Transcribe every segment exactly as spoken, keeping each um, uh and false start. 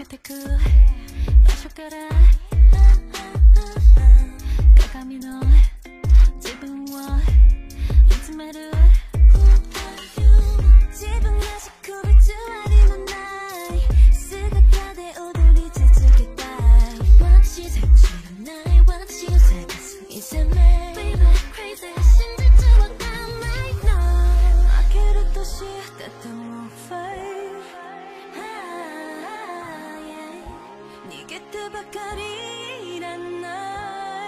てく場所から鏡の自分を見つめる自分らしくビジュアルのない姿で踊り続けたい私でも知らない私を探すいせめ Baby crazy 真実わかんないの負けるとしてても Fight 逃げてばかりいらない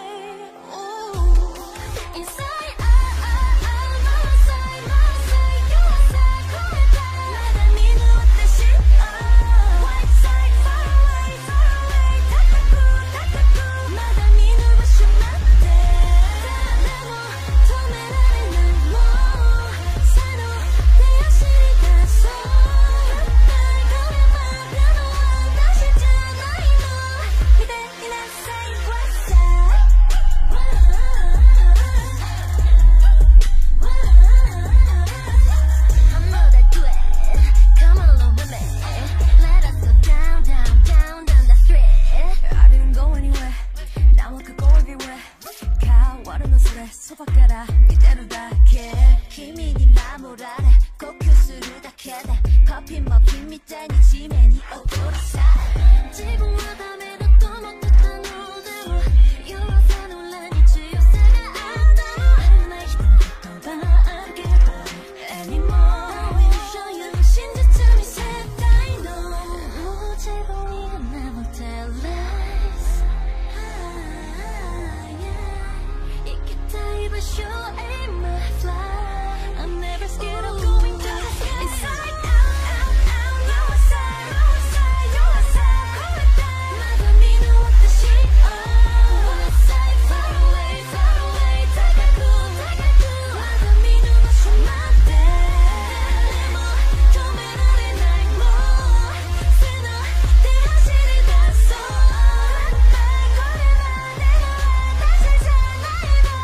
そばから見てるだけ君に守られ呼吸するだけでパピマピみたいに地面に踊らさ自分はダメだと思ってたのでも弱さの裏に強さがあったのあるない人の言葉あるけど Anymore I will show you 真実見せたいのもう自分には Never tell lies Show aim my fly. I'm never scared of going down. Inside out, out, out. Your side, your side, your side. まだ見ぬ私を One side, far away, far away. 高く、高く。まだ見ぬ場所まで。誰も止められないもう。背の手走り出そう。これまでの私じゃないの。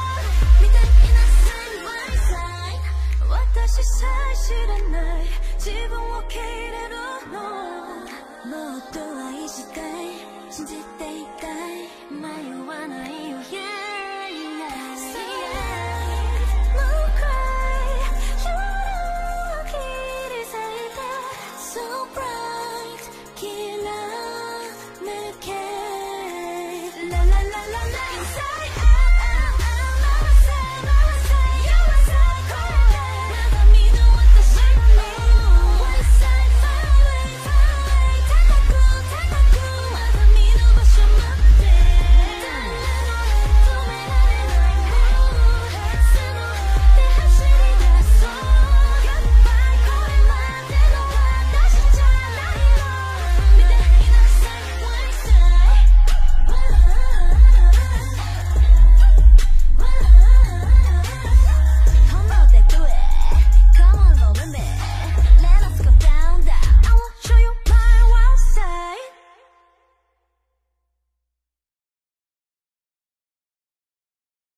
私さえ知らない自分を受け入れるのもっと愛したい信じていたい迷わないよ Yeah, yeah, yeah No cry 夜を切り裂いた So bright きらめけ La la la la la Inside